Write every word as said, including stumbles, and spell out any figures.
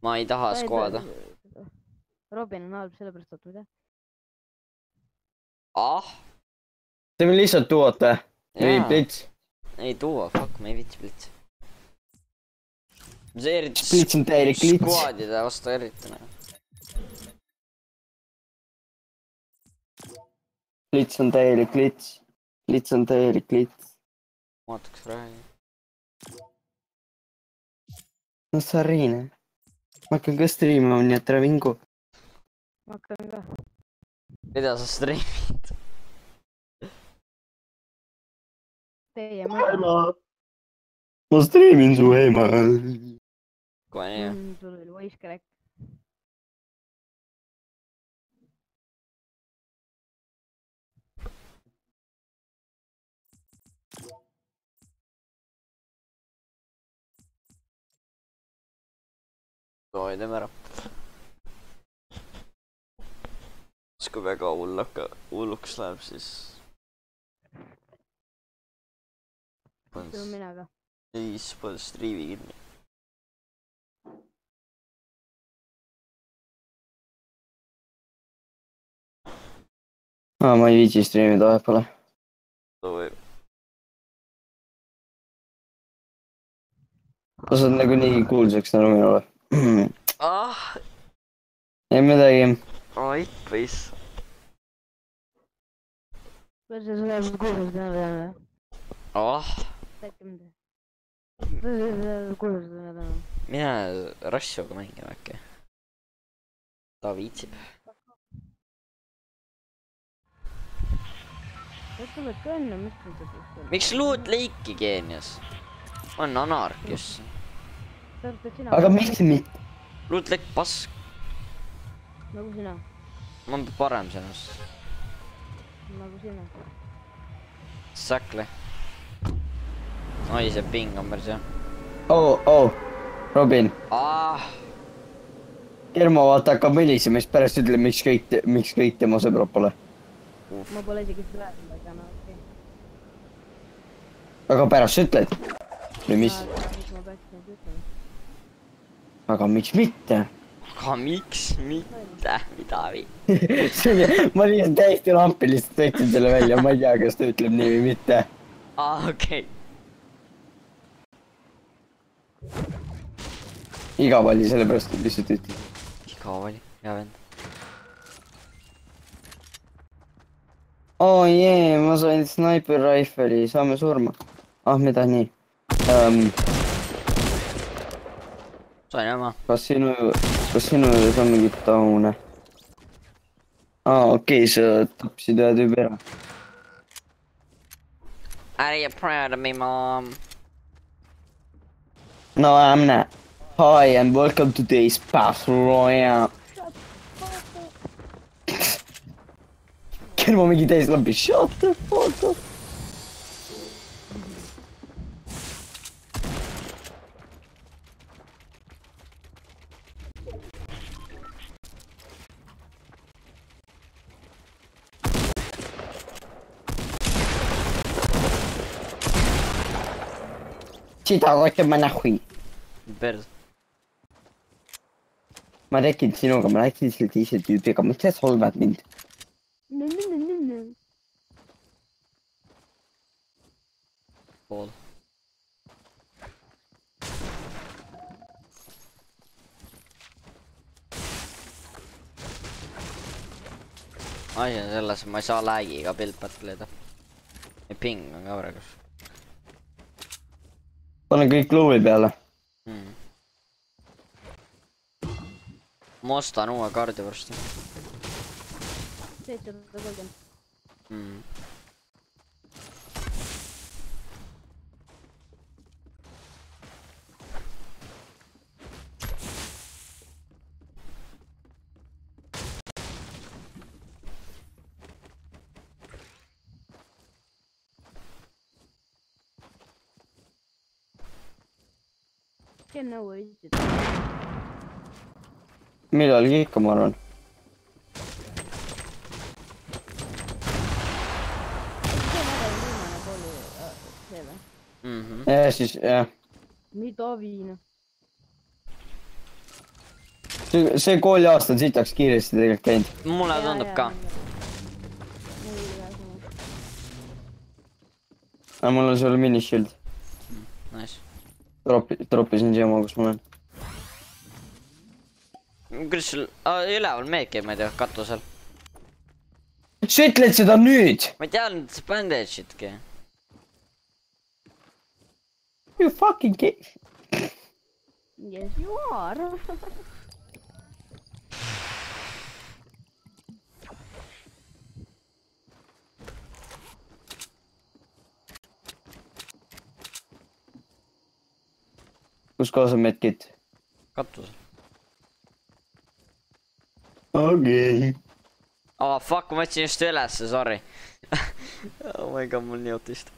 Ma ei taha skoada. Robin on halb sellepärast, et mida? Ah? Te võin lihtsalt tuuata. Või plits. Ei tuua, fuck, ma ei vitsi plits. See eriti plits on täielik klits. Skoadide vastu eriti. Plits on täielik klits. Plits on täielik klits. Vaataks räägi. No sa Riine. Ma hakkan ka striimima, nii et tere vingu. Ma hakkan ka. Mida sa striimid? Teie mõtlen. Ma striimin su ema. Kohe nii. Sul oli voice crack. Oi, teeme ära. Siis kui väga hullaka, hulluks läheb, siis... See on mina ka. Ei, siis pole striivi kinni. Aa, ma ei viitsi striimida vahepeale. Too võib. Sa saad nagu nii kuulsaks tänu minule. Ah! Ei midagi. Oi, võis. Kuidas sa läheb kuulsaks tänu tänu? Ah! Täitke mida. Kuidas sa kuulsaks tänu tänu? Mine rassuga mängima äkki. Ta viitsib. Kas sa oled ka enne mõtlenud seda? Miks loot leiki geenius? On anarkius. Aga miks mitte? Loot leik pask. Nagu sina. Ma on parem sellest. Nagu sina. Säkli. Oi, see ping on päris hea. Oo, oo. Robin. Ah! Kermo vaata hakkab mõlisema, siis pärast ütle, miks kõik, miks kõik tema sõbrad pole. Ma pole isegi seda rääkinud, aga no okei. Aga pärast ütled? Või mis? Aga miks mitte? Aga miks mitte? Mida või? Ma liian täiesti lampi lihtsalt võtsin selle välja, ma ei tea, kas ta ütleb nii või mitte. Ah, okei. Igav oli sellepärast, et lihtsalt ütleb. Igav oli, hea vend. Oo jee, ma sain sniper rifle'i, saame surma. Ah, mida nii? Um, Sain oma. kas sinu, kas sinu juures on mingit taune? Aa, okei, sa tapsid ühe tüübi ära. Are you proud of me, mom? No, I'm not. Hi, and welcome to today's Battle Royale. Kermo mingi täis lampi. Shut the fuck up. Sita kotte ma nahui. Pers. Ma räägin sinuga, ma räägin selle teise tüübiga, miks sa solvad mind? No, no, no, no, no. Pool. Asi on selles, ma ei saa lag'iga pilt patleda. Ja ping on ka praegus. Panen kõik luuvi peale. Hmm. Ma ostan uue kaardi varsti. seitsesada kolmkümmend. Hmm. Ken nõu ütlesid? Millalgi ikka, ma arvan. Mhm. Ja siis, jah. Mida viina? see, see kooliaasta on sitaks kiiresti tegelikult käinud. mulle tundub ka. aga mul on sulle minishield. Nice. Dropi, dropisin siia oma, kus ma olen. kuidas sul, üleval meed käib, ma ei tea, katusel. sa ütled seda nüüd! ma ei teadnud, et see bandage'itki. You fucking gay. Yes, you are. kus kohas on medkit? katusel. okei. Oh fuck, ma võtsin just ülesse, sorry. Oh my god, mul nii autist.